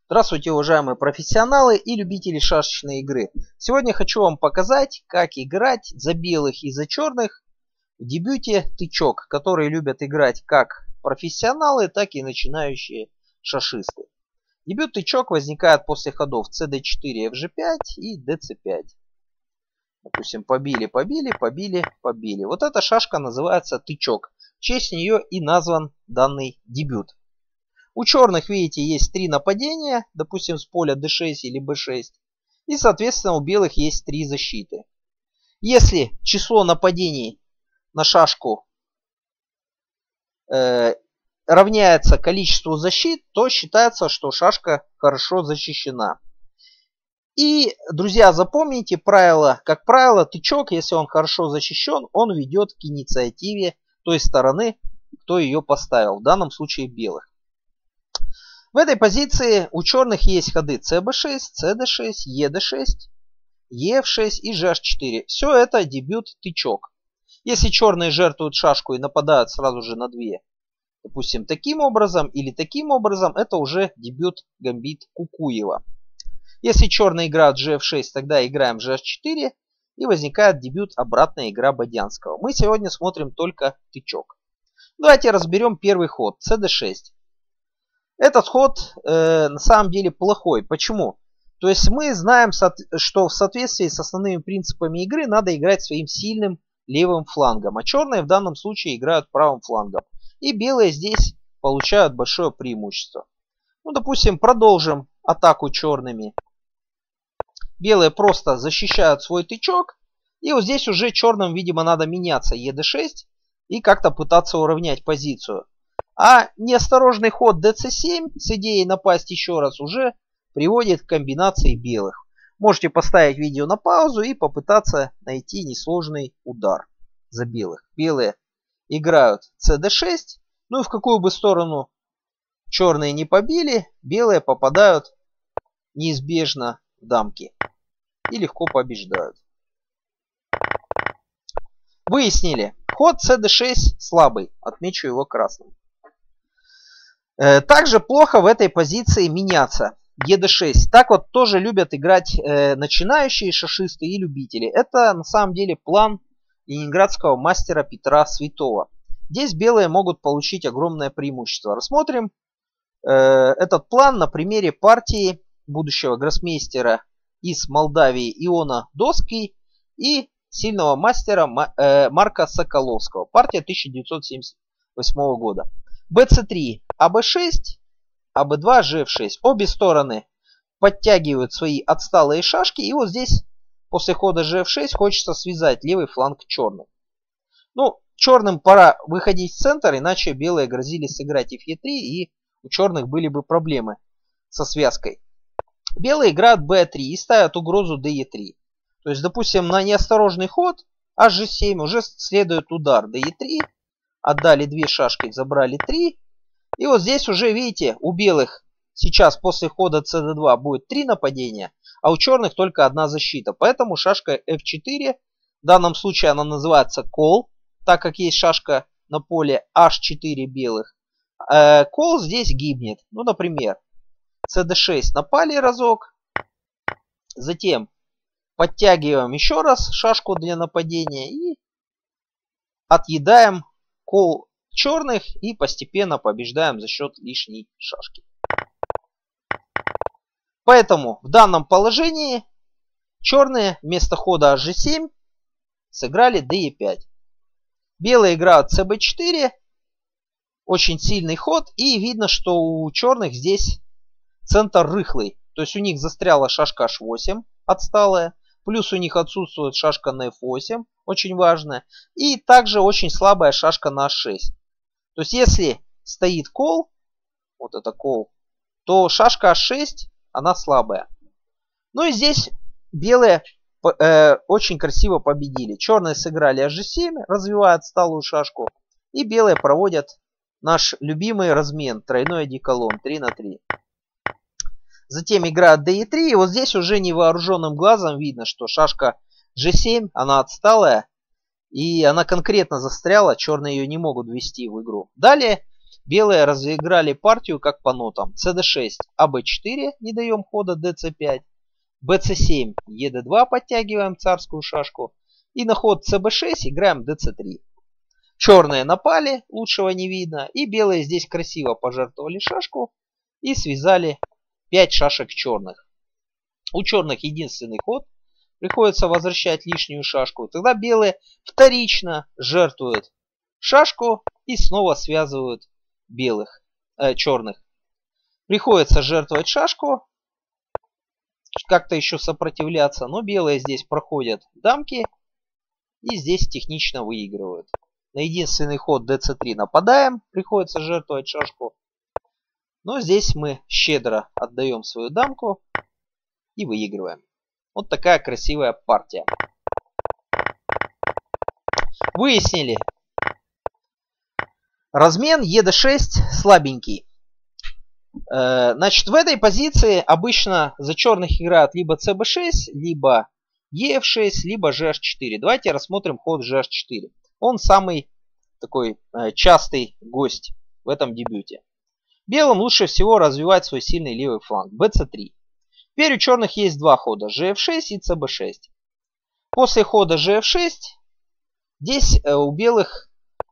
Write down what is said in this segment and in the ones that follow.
Здравствуйте, уважаемые профессионалы и любители шашечной игры. Сегодня хочу вам показать, как играть за белых и за черных в дебюте тычок, которые любят играть как профессионалы, так и начинающие шашисты. Дебют тычок возникает после ходов cd4, fg5 и dc5. Допустим, побили. Вот эта шашка называется тычок. В честь нее и назван данный дебют. У черных, видите, есть 3 нападения, допустим, с поля d6 или b6. И, соответственно, у белых есть 3 защиты. Если число нападений на шашку равняется количеству защит, то считается, что шашка хорошо защищена. И, друзья, запомните правило. Как правило, тычок, если он хорошо защищен, он ведет к инициативе той стороны, кто ее поставил. В данном случае белых. В этой позиции у черных есть ходы cb6, cd6, ed6, ef6 и gh4. Все это дебют тычок. Если черные жертвуют шашку и нападают сразу же на 2, допустим, таким образом или таким образом, это уже дебют гамбит Кукуева. Если черные играют gf6, тогда играем gh4 и возникает дебют обратная игра Бодянского. Мы сегодня смотрим только тычок. Давайте разберем первый ход cd6. Этот ход на самом деле плохой. Почему? То есть мы знаем, что в соответствии с основными принципами игры надо играть своим сильным левым флангом. А черные в данном случае играют правым флангом. И белые здесь получают большое преимущество. Ну, допустим, продолжим атаку черными. Белые просто защищают свой тычок. И вот здесь уже черным, видимо, надо меняться ед6 и как-то пытаться уравнять позицию. А неосторожный ход dc7 с идеей напасть еще раз уже приводит к комбинации белых. Можете поставить видео на паузу и попытаться найти несложный удар за белых. Белые играют cd6. Ну и в какую бы сторону черные не побили, белые попадают неизбежно в дамки. И легко побеждают. Выяснили. Ход cd6 слабый. Отмечу его красным. Также плохо в этой позиции меняться. ед6. Так вот тоже любят играть начинающие шашисты и любители. Это на самом деле план ленинградского мастера Петра Святого. Здесь белые могут получить огромное преимущество. Рассмотрим этот план на примере партии будущего гроссмейстера из Молдавии Иона Доски и сильного мастера Марка Соколовского. Партия 1978 года. bc3, ab6, ab2, gf6. Обе стороны подтягивают свои отсталые шашки. И вот здесь после хода gf6 хочется связать левый фланг черным. Ну, черным пора выходить в центр, иначе белые грозили сыграть fe3, и у черных были бы проблемы со связкой. Белые играют b3 и ставят угрозу de3. То есть, допустим, на неосторожный ход hg7 уже следует удар de3. Отдали 2 шашки, забрали 3. И вот здесь уже, видите, у белых сейчас после хода cd2 будет 3 нападения, а у черных только 1 защита. Поэтому шашка f4, в данном случае она называется call, так как есть шашка на поле h4 белых. Call здесь гибнет. Ну, например, cd6 напали разок. Затем подтягиваем еще раз шашку для нападения и отъедаем кол черных и постепенно побеждаем за счет лишней шашки. Поэтому в данном положении черные вместо хода hg7 сыграли de5. Белые играют cb4. Очень сильный ход. И видно, что у черных здесь центр рыхлый. То есть у них застряла шашка h8 отсталая. Плюс у них отсутствует шашка на f8. Очень важная. И также очень слабая шашка на h6. То есть если стоит кол, вот это кол, то шашка h6, она слабая. Ну и здесь белые очень красиво победили. Черные сыграли hg7, развивая отсталую шашку. И белые проводят наш любимый размен. Тройной одеколон 3 на 3. Затем играют de3. И вот здесь уже невооруженным глазом видно, что шашка g7, она отсталая. И она конкретно застряла. Черные ее не могут ввести в игру. Далее Белые разыграли партию как по нотам. cd6, аб4, не даем хода, dc5. bc7, ед2, подтягиваем царскую шашку. И на ход cb6 играем dc3. Черные напали, лучшего не видно. И белые здесь красиво пожертвовали шашку и связали 5 шашек черных. У черных единственный ход. Приходится возвращать лишнюю шашку. Тогда белые вторично жертвуют шашку и снова связывают черных. Приходится жертвовать шашку. Как-то еще сопротивляться. Но белые здесь проходят дамки. И здесь технично выигрывают. На единственный ход dc3 нападаем. Приходится жертвовать шашку. Но здесь мы щедро отдаем свою дамку. И выигрываем. Вот такая красивая партия. Выяснили. Размен ед6 слабенький. Значит, в этой позиции обычно за черных играют либо cb6, либо ef6, либо gh4. Давайте рассмотрим ход gh4. Он самый такой частый гость в этом дебюте. Белым лучше всего развивать свой сильный левый фланг. bc3. Теперь у черных есть два хода, gf6 и cb6. После хода gf6 здесь у белых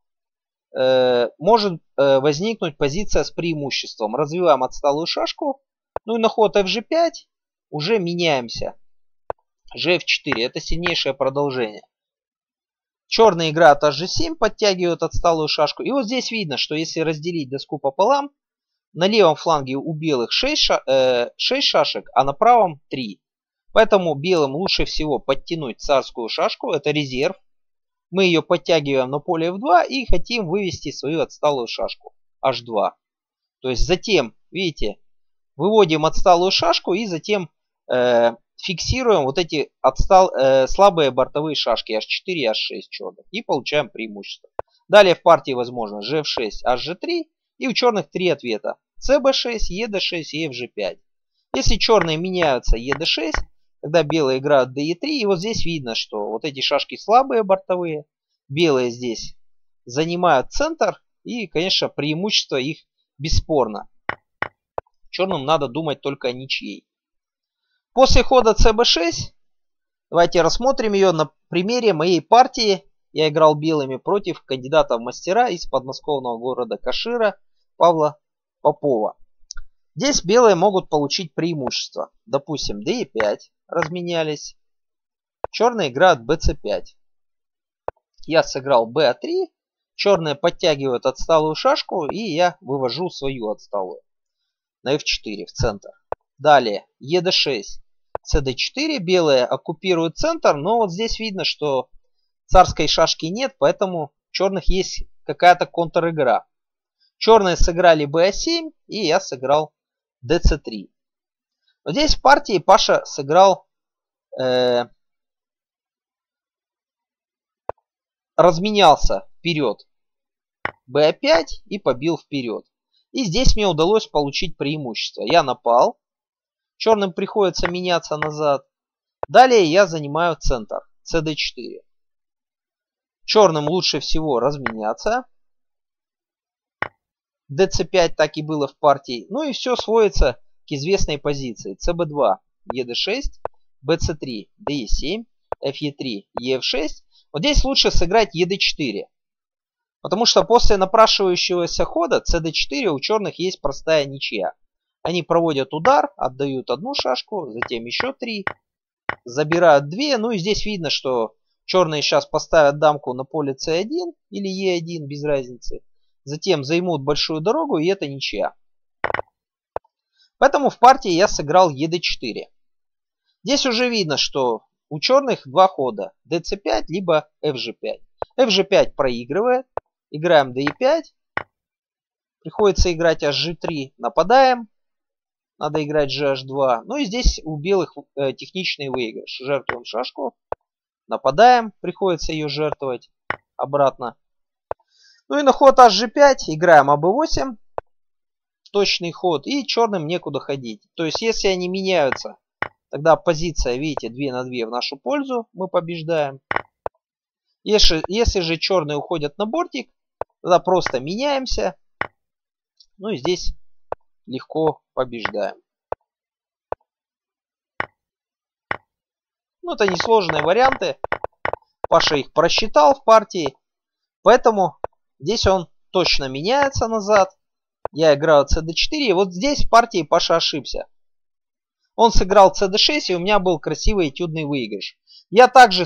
может возникнуть позиция с преимуществом. Развиваем отсталую шашку. Ну и на ход fg5 уже меняемся. gf4 это сильнейшее продолжение. Черные играют hg7, подтягивают отсталую шашку. И вот здесь видно, что если разделить доску пополам, на левом фланге у белых 6 шашек, а на правом 3. Поэтому белым лучше всего подтянуть царскую шашку. Это резерв. Мы ее подтягиваем на поле f2 и хотим вывести свою отсталую шашку. h2. То есть затем, видите, выводим отсталую шашку и затем фиксируем вот эти слабые бортовые шашки h4 и h6 черных. И получаем преимущество. Далее в партии возможно gf6, hg3. И у черных три ответа. cb6, ed6 и fg5. Если черные меняются ed6, тогда белые играют de3. И вот здесь видно, что вот эти шашки слабые бортовые. Белые здесь занимают центр. И, конечно, преимущество их бесспорно. Черным надо думать только о ничьей. После хода cb6, давайте рассмотрим ее на примере моей партии. Я играл белыми против кандидата в мастера из подмосковного города Кашира Павла Попова. Здесь белые могут получить преимущество. Допустим, d5 разменялись. Черные играют bc5. Я сыграл ba3. Черные подтягивают отсталую шашку. И я вывожу свою отсталую. На f4 в центр. Далее ed6, cd4. Белые оккупируют центр. Но вот здесь видно, что царской шашки нет. Поэтому у черных есть какая-то контр-игра. Черные сыграли ba7, и я сыграл dc3. Но здесь в партии Паша сыграл, разменялся вперед ba5 и побил вперед. И здесь мне удалось получить преимущество. Я напал. Черным приходится меняться назад. Далее я занимаю центр. cd4. Черным лучше всего разменяться. dc5 так и было в партии. Ну и все сводится к известной позиции. cb2, ed6, bc3, de7, fe3, ef6. Вот здесь лучше сыграть ed4. Потому что после напрашивающегося хода cd4 у черных есть простая ничья. Они проводят удар, отдают одну шашку, затем еще 3. Забирают 2. Ну и здесь видно, что черные сейчас поставят дамку на поле c1 или e1, без разницы. Затем займут большую дорогу, и это ничья. Поэтому в партии я сыграл ed4. Здесь уже видно, что у черных два хода. dc5 либо fg5. fg5 проигрывает. Играем de5. Приходится играть hg3. Нападаем. Надо играть gh2. Ну и здесь у белых техничный выигрыш. Жертвуем шашку. Нападаем. Приходится ее жертвовать обратно. Ну и на ход hg5 играем аб8. Точный ход. И черным некуда ходить. То есть если они меняются, тогда позиция, видите, 2 на 2 в нашу пользу. Мы побеждаем. Если же черные уходят на бортик, тогда просто меняемся. Ну и здесь легко побеждаем. Ну, это несложные варианты. Паша их просчитал в партии. Поэтому здесь он точно меняется назад. Я играю cd4. И вот здесь в партии Паша ошибся. Он сыграл cd6, и у меня был красивый этюдный выигрыш. Я также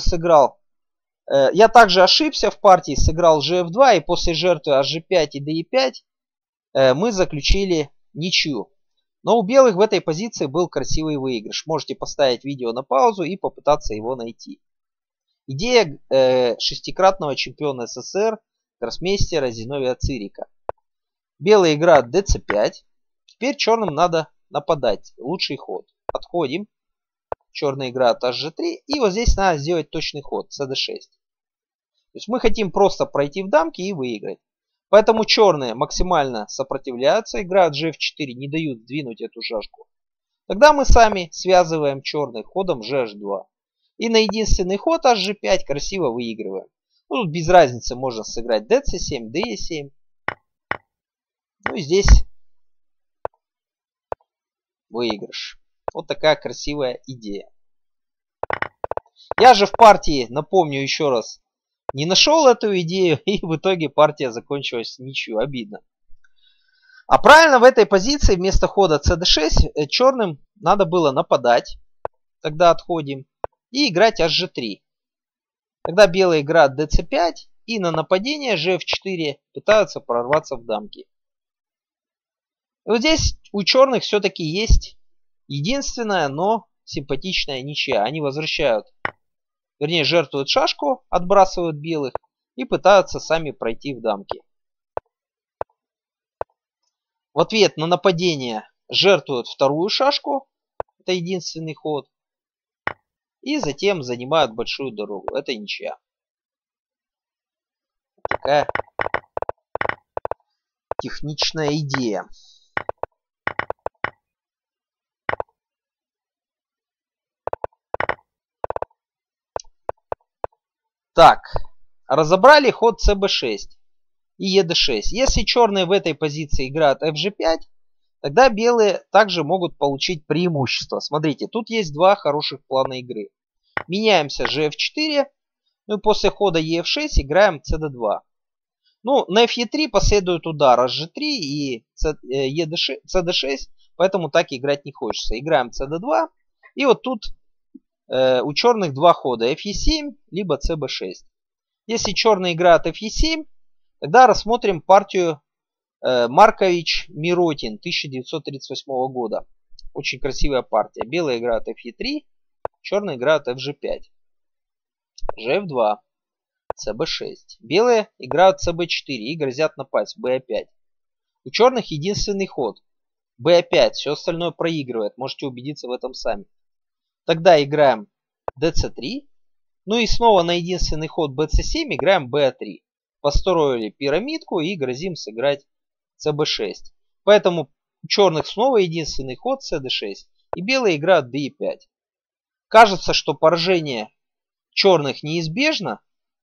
ошибся в партии, сыграл gf2, и после жертвы hg5 и de5 мы заключили ничью. Но у белых в этой позиции был красивый выигрыш. Можете поставить видео на паузу и попытаться его найти. Идея шестикратного чемпиона СССР, гроссмейстера Зиновия Цирика. Белые играют dc5. Теперь черным надо нападать. Лучший ход. Отходим. Черные играют hg3. И вот здесь надо сделать точный ход. cd6. То есть мы хотим просто пройти в дамки и выиграть. Поэтому черные максимально сопротивляются. Играют gf4. Не дают сдвинуть эту шашку. Тогда мы сами связываем черных ходом gh2. И на единственный ход hg5 красиво выигрываем. Ну, тут без разницы можно сыграть dc7, de7. Ну и здесь выигрыш. Вот такая красивая идея. Я же в партии, напомню еще раз, не нашел эту идею, и в итоге партия закончилась ничью. Обидно. А правильно в этой позиции вместо хода cd6 черным надо было нападать. Тогда отходим. И играть hg3. Тогда белые играют dc5. И на нападение gf4 пытаются прорваться в дамки. И вот здесь у черных все-таки есть единственная, но симпатичная ничья. Они возвращают, вернее, жертвуют шашку, отбрасывают белых и пытаются сами пройти в дамки. В ответ на нападение жертвуют вторую шашку. Это единственный ход. И затем занимают большую дорогу. Это ничья. Такая техничная идея. Так, разобрали ход cb6 и ed6. Если черные в этой позиции играют fg5, тогда белые также могут получить преимущество. Смотрите, тут есть два хороших плана игры. Меняемся gf4, ну и после хода ef6 играем cd2. Ну, на fe3 последует удар hg3 и cd6, поэтому так играть не хочется. Играем cd2, и вот тут у черных два хода fe7 либо cb6. Если черные играют fe7, тогда рассмотрим партию Маркович-Миротин 1938 года. Очень красивая партия. Белые играют fe3, черные играют fg5, gf2, cb6. Белые играют cb4 и грозят напасть b5. У черных единственный ход b5, все остальное проигрывает. Можете убедиться в этом сами. Тогда играем dc3. Ну и снова на единственный ход bc7 играем b3. Построили пирамидку и грозим сыграть cb6. Поэтому у черных снова единственный ход cd6. И белые играют d5. Кажется, что поражение черных неизбежно.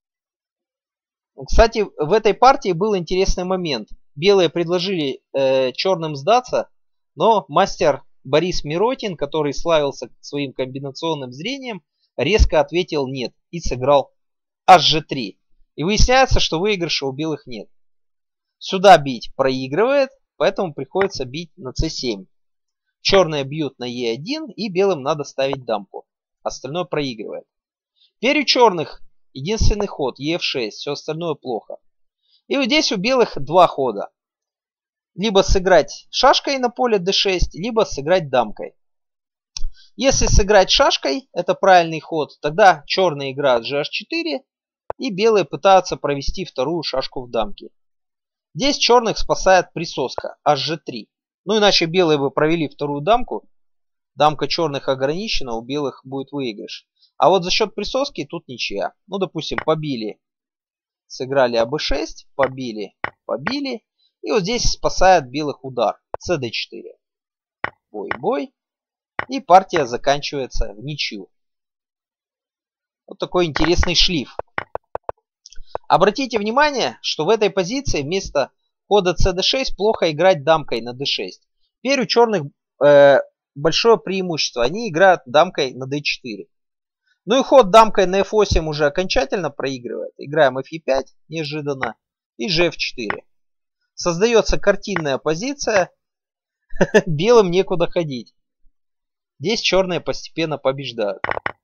Кстати, в этой партии был интересный момент. Белые предложили черным сдаться, но мастер Борис Миротин, который славился своим комбинационным зрением, резко ответил нет и сыграл hg3. И выясняется, что выигрыша у белых нет. Сюда бить проигрывает, поэтому приходится бить на c7. Черные бьют на e1 и белым надо ставить дамку. Остальное проигрывает. Теперь у черных единственный ход e6, все остальное плохо. И вот здесь у белых два хода. Либо сыграть шашкой на поле d6, либо сыграть дамкой. Если сыграть шашкой, это правильный ход, тогда черные играют gh4 и белые пытаются провести вторую шашку в дамке. Здесь черных спасает присоска hg3. Ну иначе белые бы провели вторую дамку. Дамка черных ограничена, у белых будет выигрыш. А вот за счет присоски тут ничья. Ну допустим побили, сыграли аб6, побили. И вот здесь спасает белых удар cd4. Бой. И партия заканчивается в ничью. Вот такой интересный шлиф. Обратите внимание, что в этой позиции вместо хода cd6 плохо играть дамкой на d6. Теперь у черных большое преимущество. Они играют дамкой на d4. Ну и ход дамкой на f8 уже окончательно проигрывает. Играем fe5 неожиданно и gf4. Создается картинная позиция. Белым некуда ходить. Здесь черные постепенно побеждают.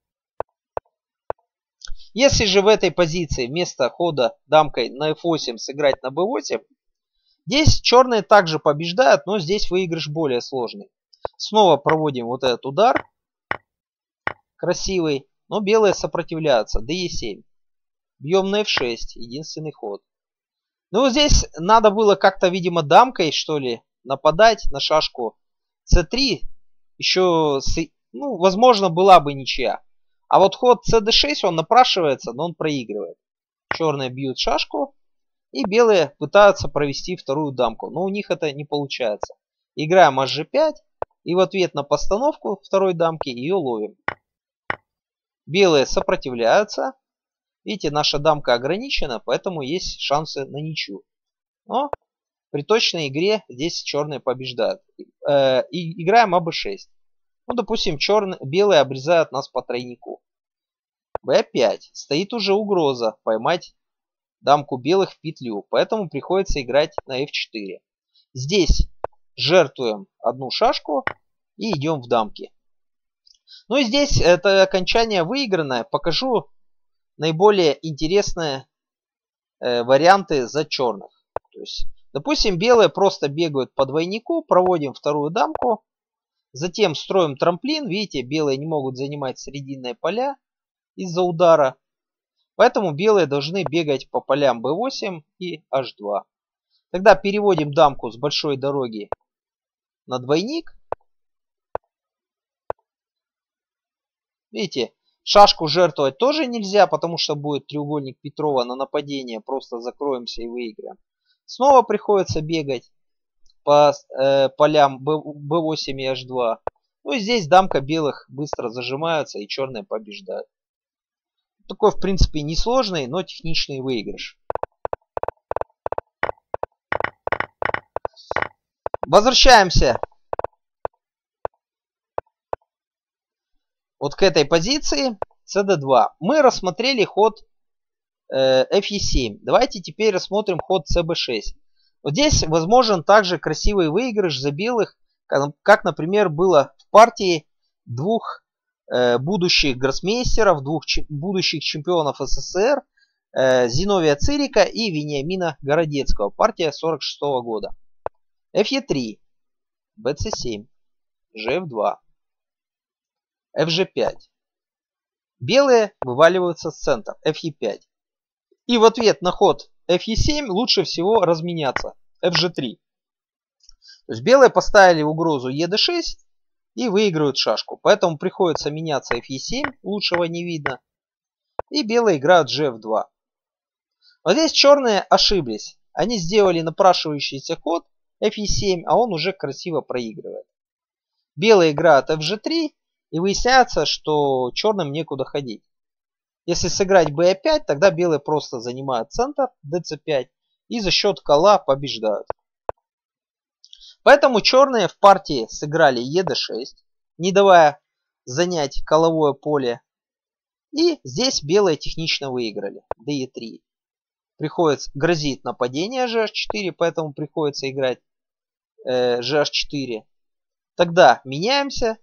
Если же в этой позиции вместо хода дамкой на f8 сыграть на b8, здесь черные также побеждают, но здесь выигрыш более сложный. Снова проводим вот этот удар. Красивый. Но белые сопротивляются. d7. Бьем на f6. Единственный ход. Ну вот здесь надо было как-то, видимо, дамкой, что ли, нападать на шашку c3. Еще, ну, возможно, была бы ничья. А вот ход cd6, он напрашивается, но он проигрывает. Черные бьют шашку. И белые пытаются провести вторую дамку. Но у них это не получается. Играем hg5. И в ответ на постановку второй дамки ее ловим. Белые сопротивляются. Видите, наша дамка ограничена, поэтому есть шансы на ничью. Но при точной игре здесь черные побеждают. И играем АБ6. Ну, допустим, белые обрезают нас по тройнику. Б5. Стоит уже угроза поймать дамку белых в петлю, поэтому приходится играть на F4. Здесь жертвуем одну шашку и идем в дамки. Ну и здесь это окончание выигранное. Покажу наиболее интересные варианты за черных. То есть, допустим, белые просто бегают по двойнику, проводим вторую дамку, затем строим трамплин. Видите, белые не могут занимать срединные поля из-за удара. Поэтому белые должны бегать по полям b8 и h2. Тогда переводим дамку с большой дороги на двойник. Видите, шашку жертвовать тоже нельзя, потому что будет треугольник Петрова на нападение. Просто закроемся и выиграем. Снова приходится бегать по полям b8 и h2. Ну и здесь дамка белых быстро зажимается и черные побеждают. Такой, в принципе, несложный, но техничный выигрыш. Возвращаемся вот к этой позиции cd2. Мы рассмотрели ход fe7. Давайте теперь рассмотрим ход cb6. Вот здесь возможен также красивый выигрыш за белых, как, например, было в партии двух будущих гроссмейстеров, двух будущих чемпионов СССР, Зиновия Цирика и Вениамина Городецкого. Партия 46 года. fe3, bc7, gf2, fg5. Белые вываливаются с центра. fe5. И в ответ на ход fe7 лучше всего разменяться. fg3. То есть белые поставили угрозу ед6 и выигрывают шашку. Поэтому приходится меняться fe7. Лучшего не видно. И белые играют gf2. Вот здесь черные ошиблись. Они сделали напрашивающийся ход fe7, а он уже красиво проигрывает. Белые играют fg3. И выясняется, что черным некуда ходить. Если сыграть b5, тогда белые просто занимают центр dc5 и за счет кола побеждают. Поэтому черные в партии сыграли ед6, не давая занять коловое поле. И здесь белые технично выиграли. de3. Грозит нападение gh4, поэтому приходится играть gh4. Тогда меняемся.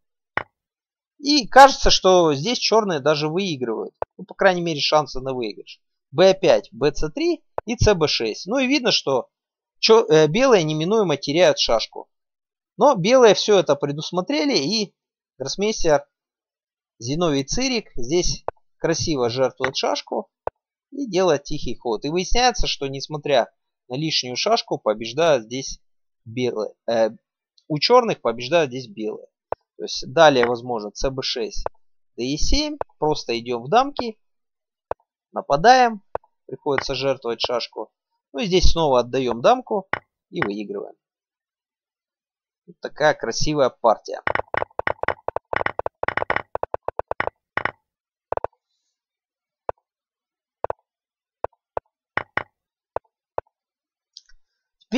И кажется, что здесь черные даже выигрывают. Ну, по крайней мере, шансы на выигрыш. b5, bc3 и cb6. Ну и видно, что белые неминуемо теряют шашку. Но белые все это предусмотрели. И гроссмейстер Зиновий Цирик здесь красиво жертвует шашку и делает тихий ход. И выясняется, что несмотря на лишнюю шашку, побеждают здесь белые. У черных побеждают здесь белые. То есть далее возможно cb6, de7. Просто идем в дамки. Нападаем. Приходится жертвовать шашку. Ну и здесь снова отдаем дамку и выигрываем. Вот такая красивая партия.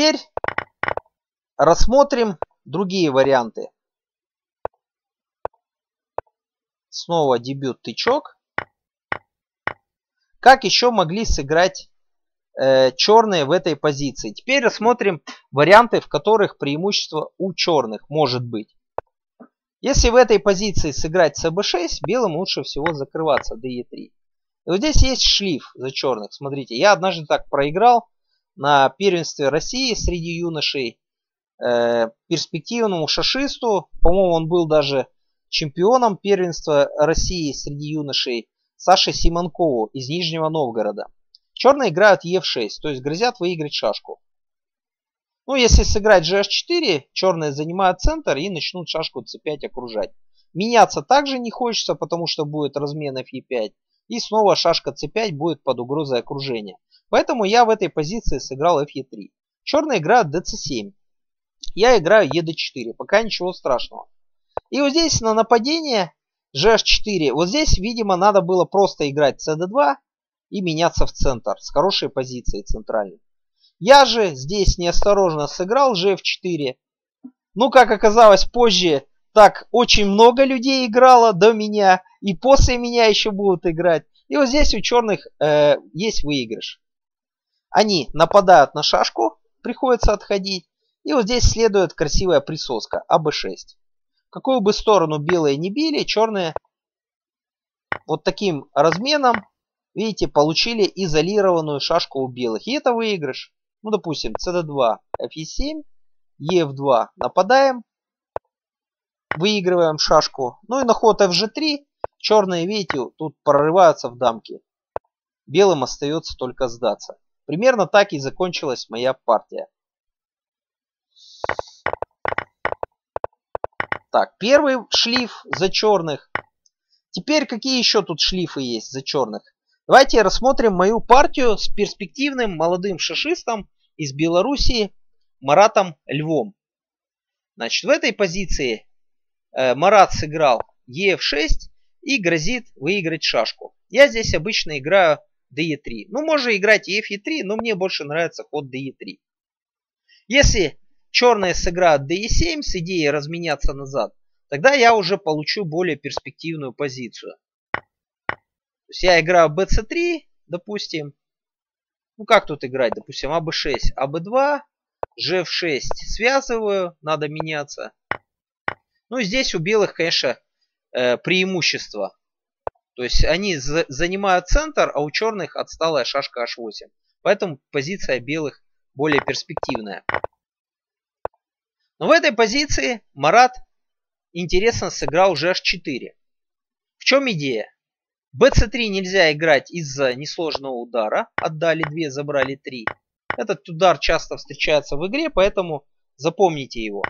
Теперь рассмотрим другие варианты. Снова дебют тычок. Как еще могли сыграть черные в этой позиции? Теперь рассмотрим варианты, в которых преимущество у черных может быть. Если в этой позиции сыграть СБ6, белым лучше всего закрываться ДЕ3. И вот здесь есть шлиф за черных. Смотрите, я однажды так проиграл на первенстве России среди юношей перспективному шашисту. По-моему, он был даже чемпионом первенства России среди юношей Саше Симонкову из Нижнего Новгорода. Черные играют Е6, то есть грозят выиграть шашку. Ну, если сыграть GH4, черные занимают центр и начнут шашку c5 окружать. Меняться также не хочется, потому что будет размен Fe5. И снова шашка c5 будет под угрозой окружения. Поэтому я в этой позиции сыграл Fe3. Черные играют dc7. Я играю ед4. Пока ничего страшного. И вот здесь на нападение GH4. Вот здесь, видимо, надо было просто играть cd2 и меняться в центр с хорошей позицией центральной. Я же здесь неосторожно сыграл gf4. Ну, как оказалось, позже так очень много людей играло до меня. И после меня еще будут играть. И вот здесь у черных есть выигрыш. Они нападают на шашку. Приходится отходить. И вот здесь следует красивая присоска. АБ6. В какую бы сторону белые не били, черные вот таким разменом, видите, получили изолированную шашку у белых. И это выигрыш. Ну, допустим, cd2, fe7, ef2. Нападаем. Выигрываем шашку. Ну и на ход fg3. Черные, видите, тут прорываются в дамки. Белым остается только сдаться. Примерно так и закончилась моя партия. Так, первый шлиф за черных. Теперь какие еще тут шлифы есть за черных? Давайте рассмотрим мою партию с перспективным молодым шашистом из Белоруссии Маратом Львом. Значит, в этой позиции Марат сыграл ef6 и грозит выиграть шашку. Я здесь обычно играю de3. Ну, можно играть и fe3, но мне больше нравится ход de3. Если черные сыграют de7 с идеей разменяться назад, тогда я уже получу более перспективную позицию. То есть я играю bc3, допустим. Ну, как тут играть? Допустим, АБ6, АБ2, ЖФ6 связываю, надо меняться. Ну, здесь у белых, конечно, преимущество. То есть они занимают центр, а у черных отсталая шашка H8. Поэтому позиция белых более перспективная. Но в этой позиции Марат интересно сыграл GH4. В чем идея? bc3 нельзя играть из-за несложного удара. Отдали 2, забрали 3. Этот удар часто встречается в игре, поэтому запомните его.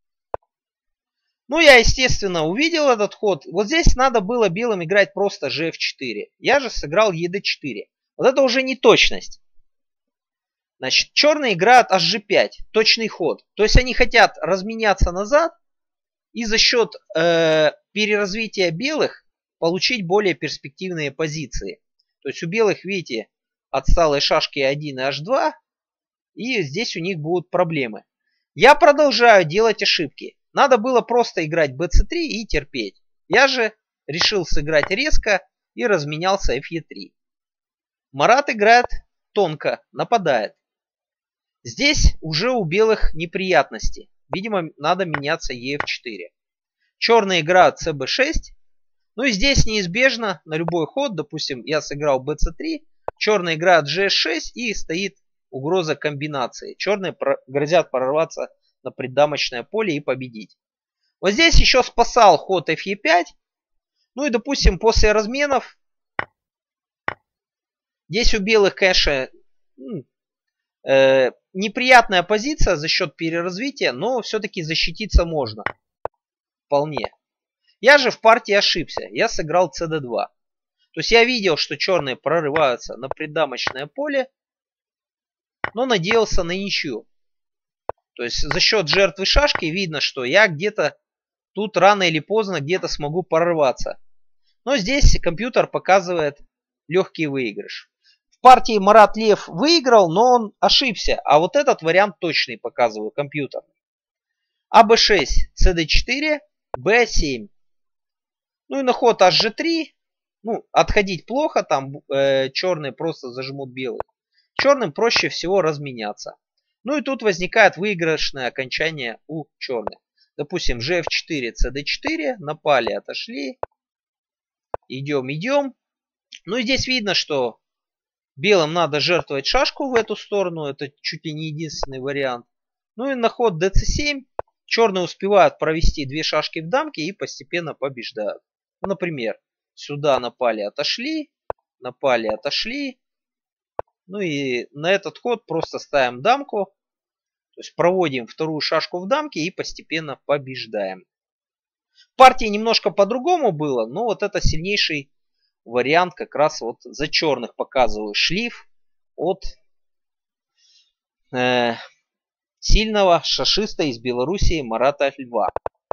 Ну, я, естественно, увидел этот ход. Вот здесь надо было белым играть просто gf4. Я же сыграл ед4. Вот это уже не точность. Значит, черные играют hg5. Точный ход. То есть они хотят разменяться назад и за счет переразвития белых получить более перспективные позиции. То есть у белых, видите, отсталые шашки 1 и h2. И здесь у них будут проблемы. Я продолжаю делать ошибки. Надо было просто играть bc3 и терпеть. Я же решил сыграть резко и разменялся fe3. Марат играет тонко, нападает. Здесь уже у белых неприятности. Видимо, надо меняться ef4. Черные играют cb6. Ну и здесь неизбежно на любой ход, допустим, я сыграл bc3, черные играют gs6 и стоит угроза комбинации. Черные грозят прорваться на преддамочное поле и победить. Вот здесь еще спасал ход fe5. Ну и, допустим, после разменов здесь у белых, конечно, неприятная позиция за счет переразвития, но все-таки защититься можно. Вполне. Я же в партии ошибся. Я сыграл cd2. То есть я видел, что черные прорываются на преддамочное поле, но надеялся на ничью. То есть за счет жертвы шашки видно, что я где-то тут рано или поздно где-то смогу прорваться. Но здесь компьютер показывает легкий выигрыш. В партии Марат Лев выиграл, но он ошибся. А вот этот вариант точный показываю, компьютерный. АБ6, СД4, Б7. Ну и на ход HG3. Ну, отходить плохо, там черные просто зажмут белых. Черным проще всего разменяться. Ну и тут возникает выигрышное окончание у черных. Допустим, GF4, CD4, напали, отошли. Идем. Ну и здесь видно, что белым надо жертвовать шашку в эту сторону. Это чуть ли не единственный вариант. Ну и на ход DC7 черные успевают провести две шашки в дамке и постепенно побеждают. Ну, например, сюда напали, отошли. Напали, отошли. Ну и на этот ход просто ставим дамку. То есть проводим вторую шашку в дамке и постепенно побеждаем. В партии немножко по-другому было, но вот это сильнейший вариант как раз вот за черных показываю. Шлиф от сильного шашиста из Белоруссии Марата Льва.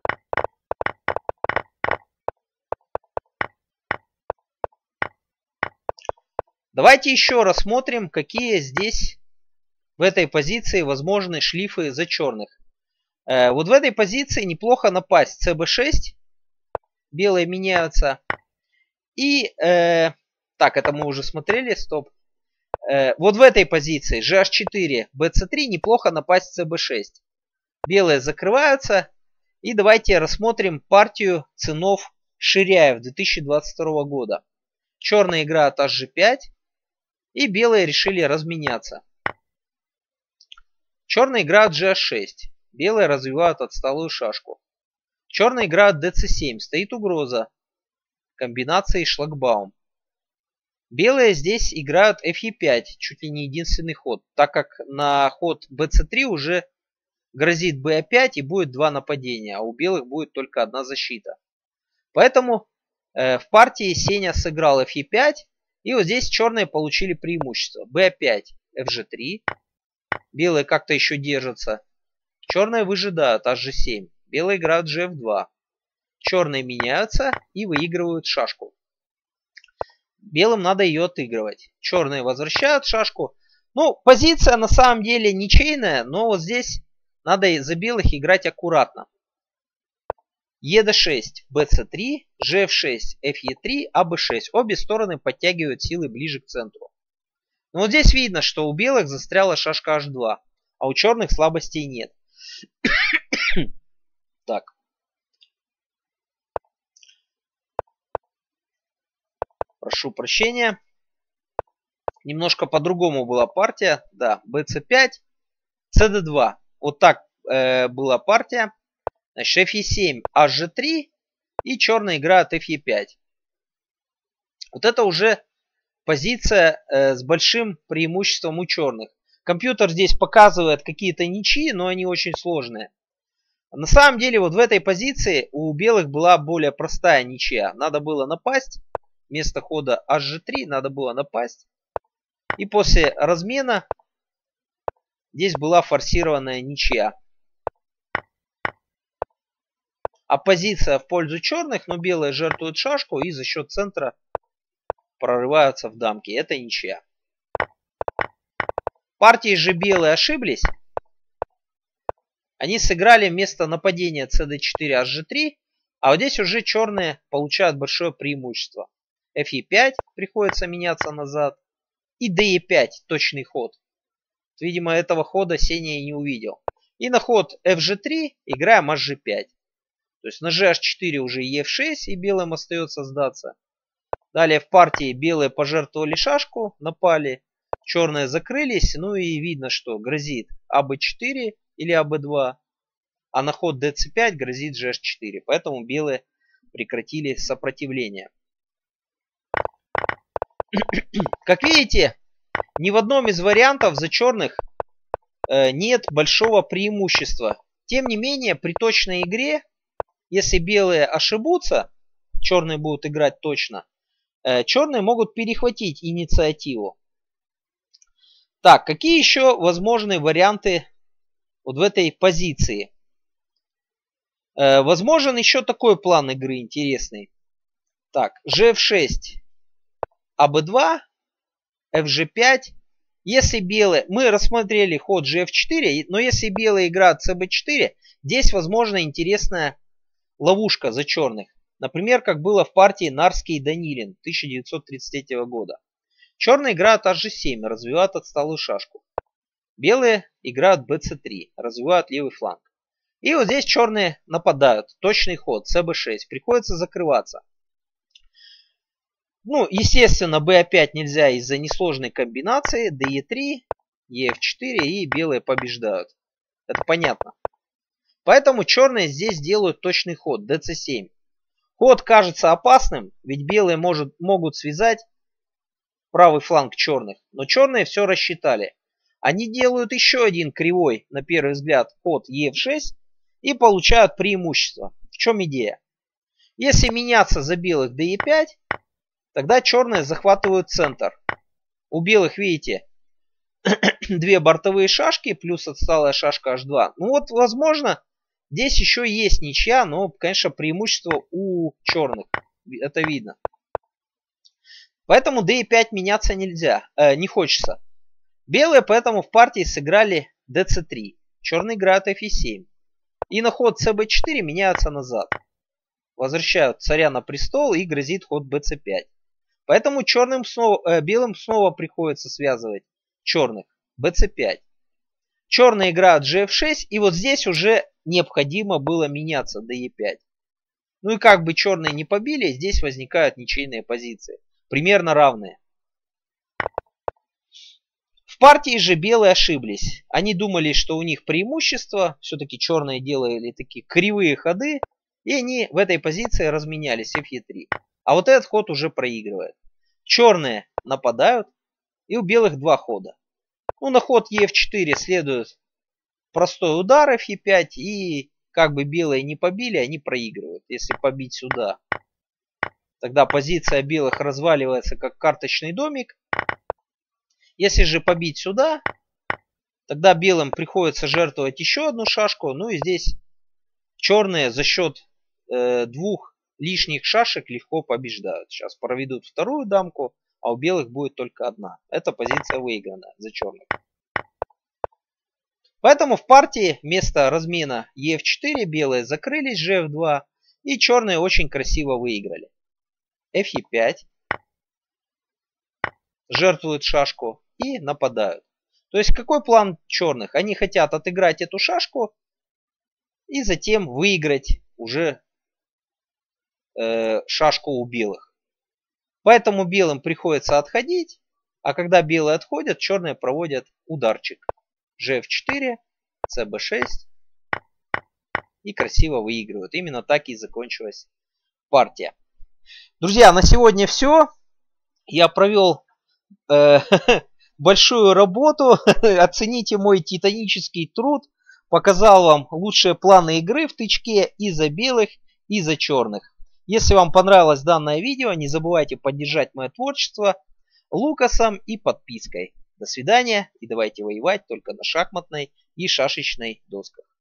Давайте еще рассмотрим, какие здесь в этой позиции возможны шлифы за черных. Вот в этой позиции неплохо напасть. CB6. Белые меняются. И, так, это мы уже смотрели, стоп. Вот в этой позиции GH4, BC3 неплохо напасть CB6. Белые закрываются. И давайте рассмотрим партию ценов Ширяев 2022 года. Черные играют HG5. И белые решили разменяться. Черные играют GH6. Белые развивают отсталую шашку. Черные играют DC7. Стоит угроза комбинации шлагбаум. Белые здесь играют FE5. Чуть ли не единственный ход. Так как на ход BC3 уже грозит BA5 и будет два нападения. А у белых будет только одна защита. Поэтому в партии Сеня сыграл FE5. И вот здесь черные получили преимущество. B5, FG3. Белые как-то еще держатся. Черные выжидают HG7. Белые играют GF2. Черные меняются и выигрывают шашку. Белым надо ее отыгрывать. Черные возвращают шашку. Ну, позиция на самом деле ничейная, но вот здесь надо за белых играть аккуратно. ED6, BC3, GF6, FE3, AB6. Обе стороны подтягивают силы ближе к центру. Но вот здесь видно, что у белых застряла шашка H2, а у черных слабостей нет. Так. Прошу прощения. Немножко по-другому была партия. Да, BC5, CD2. Вот так была партия. Значит, FE7, HG3 и черные играют FE5. Вот это уже позиция с большим преимуществом у черных. Компьютер здесь показывает какие-то ничьи, но они очень сложные. На самом деле вот в этой позиции у белых была более простая ничья. Надо было напасть. Вместо хода HG3 надо было напасть. И после размена здесь была форсированная ничья. Оппозиция в пользу черных, но белые жертвуют шашку и за счет центра прорываются в дамки. Это ничья. Партии же белые ошиблись. Они сыграли вместо нападения CD4 HG3, а вот здесь уже черные получают большое преимущество. FE5 приходится меняться назад. И DE5 точный ход. Видимо, этого хода Сеня и не увидел. И на ход FG3 играем HG5. То есть на GH4 уже EF6 и белым остается сдаться. Далее в партии белые пожертвовали шашку, напали. Черные закрылись. Ну и видно, что грозит АБ4 или АБ2. А на ход DC5 грозит GH4. Поэтому белые прекратили сопротивление. Как видите, ни в одном из вариантов за черных нет большого преимущества. Тем не менее, при точной игре, если белые ошибутся, черные будут играть точно, черные могут перехватить инициативу. Так, какие еще возможны варианты вот в этой позиции? Возможен еще такой план игры интересный. Так, GF6, АБ2, fg5. Если белые... Мы рассмотрели ход gf4, но если белые играют cb4, здесь возможна интересная ловушка за черных. Например, как было в партии Нарский и Данилин 1933 года. Черные играют hg7, развивают отсталую шашку. Белые играют bc3, развивают левый фланг. И вот здесь черные нападают. Точный ход, cb6. Приходится закрываться. Ну, естественно, b5 нельзя из-за несложной комбинации. de3, ef4 и белые побеждают. Это понятно. Поэтому черные здесь делают точный ход, dc7. Ход кажется опасным, ведь белые могут связать правый фланг черных. Но черные все рассчитали. Они делают еще один кривой, на первый взгляд, ход ef6 и получают преимущество. В чем идея? Если меняться за белых de5, тогда черные захватывают центр. У белых, видите, две бортовые шашки плюс отсталая шашка h2. Ну вот, возможно, здесь еще есть ничья, но, конечно, преимущество у черных. Это видно. Поэтому d5 меняться нельзя, не хочется. Белые поэтому в партии сыграли dc3. Черные играют fe7. И на ход cb4 меняются назад. Возвращают царя на престол и грозит ход bc5. Поэтому белым снова приходится связывать черных. bc5. Черные играют gf6. И вот здесь уже необходимо было меняться de5. Ну и как бы черные не побили, здесь возникают ничейные позиции. Примерно равные. В партии же белые ошиблись. Они думали, что у них преимущество. Все-таки черные делали такие кривые ходы. И они в этой позиции разменялись fe3. А вот этот ход уже проигрывает. Черные нападают. И у белых два хода. Ну, на ход ef4 следует простой удар fe5. И как бы белые не побили, они проигрывают. Если побить сюда, тогда позиция белых разваливается как карточный домик. Если же побить сюда, тогда белым приходится жертвовать еще одну шашку. Ну и здесь черные за счет двух лишних шашек легко побеждают. Сейчас проведут вторую дамку, а у белых будет только одна. Эта позиция выиграна за черных. Поэтому в партии вместо размена ef4 белые закрылись gf2 и черные очень красиво выиграли. fe5. Жертвуют шашку и нападают. То есть какой план черных? Они хотят отыграть эту шашку и затем выиграть уже шашку у белых. Поэтому белым приходится отходить, а когда белые отходят, черные проводят ударчик. gf4, cb6 и красиво выигрывают. Именно так и закончилась партия. Друзья, на сегодня все. Я провел большую работу. Оцените мой титанический труд. Показал вам лучшие планы игры в тычке и за белых, и за черных. Если вам понравилось данное видео, не забывайте поддержать мое творчество лукасом и подпиской. До свидания и давайте воевать только на шахматной и шашечной досках.